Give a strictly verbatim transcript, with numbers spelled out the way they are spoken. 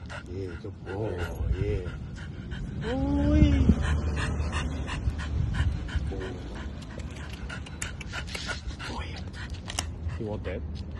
Yeah, good boy. Yeah. Ooh-wee. Boy. You want that?